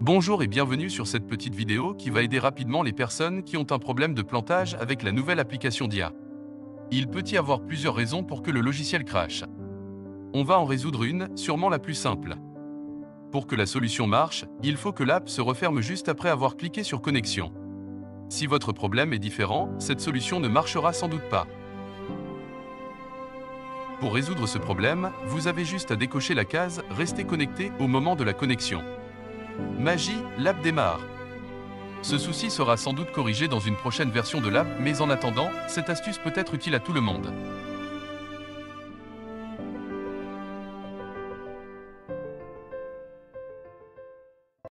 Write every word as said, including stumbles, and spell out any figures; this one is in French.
Bonjour et bienvenue sur cette petite vidéo qui va aider rapidement les personnes qui ont un problème de plantage avec la nouvelle application d'I A. Il peut y avoir plusieurs raisons pour que le logiciel crache. On va en résoudre une, sûrement la plus simple. Pour que la solution marche, il faut que l'app se referme juste après avoir cliqué sur connexion. Si votre problème est différent, cette solution ne marchera sans doute pas. Pour résoudre ce problème, vous avez juste à décocher la case « Rester connecté » au moment de la connexion. Magie, l'app démarre. Ce souci sera sans doute corrigé dans une prochaine version de l'app, mais en attendant, cette astuce peut être utile à tout le monde.